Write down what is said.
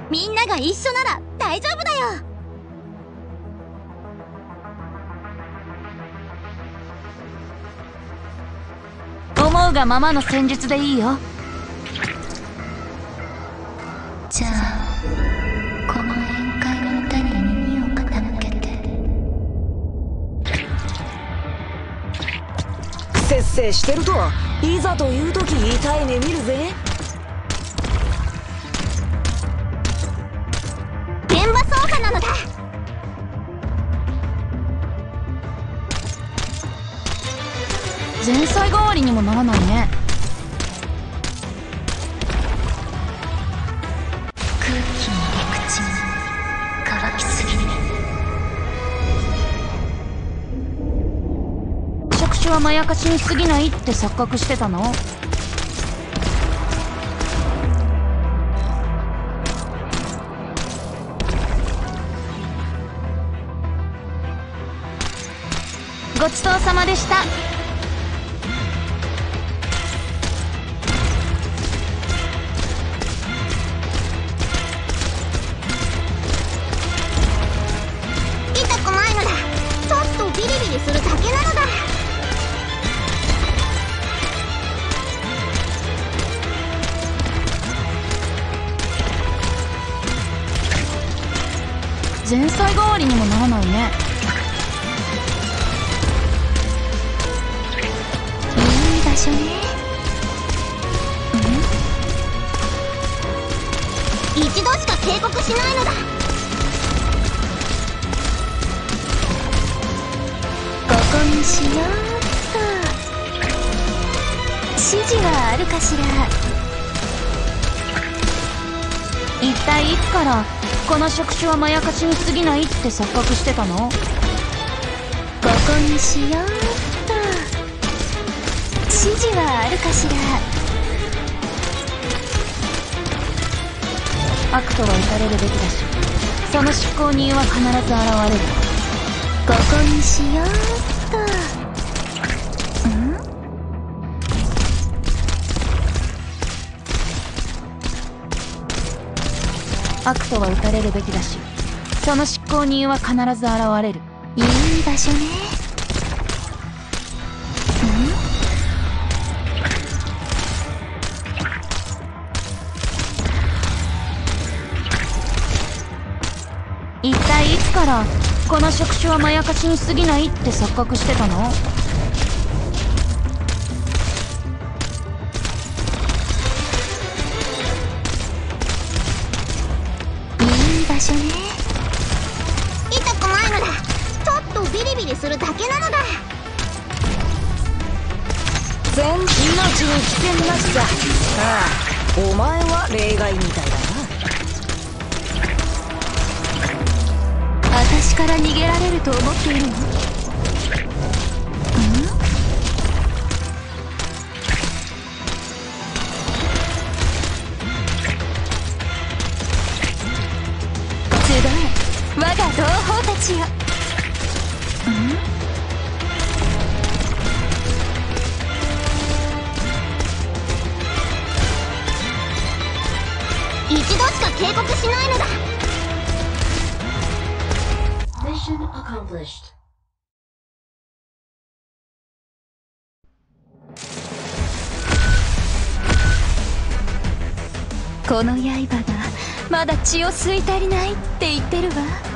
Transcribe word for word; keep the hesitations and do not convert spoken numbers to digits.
みんなが一緒なら大丈夫だよ。 思うがままの戦術でいいよ。 じゃあこの宴会の歌に耳を傾けて。 節制してるといざという時痛い目見るぜ。 現場操作なのだ。 前菜代わりにもならないね。 空気に陸地に乾きすぎる。 触手はまやかしに過ぎないって錯覚してたの？ごちそうさまでした。 痛くないのだ。ちょっとビリビリするだけなのだ。 前菜代わりにもならないね。 いい場所ね。 一度しか警告しないのだ。 ここにしようっと。指示はあるかしら。 一体いつからこの触手はまやかしに過ぎないって錯覚してたの？ ここにしようっと。指示はあるかしら。 悪とは打たれるべきだし、その執行人は必ず現れる。 ここにしようっと。ん？ 悪とは打たれるべきだし、その執行人は必ず現れる。 いい場所ね。 一体いつからこの触手はまやかしに過ぎないって錯覚してたの？ いい場所ね。 痛くないのだ。ちょっとビリビリするだけなのだ。 全命に危険なしさ。ああ、お前は例外みたいだな。 私から逃げられると思っているの？集え我が同胞たちよ。 一度しか警告しないのだ。 Mission accomplished. この刃がまだ血を吸い足りないって言ってるわ。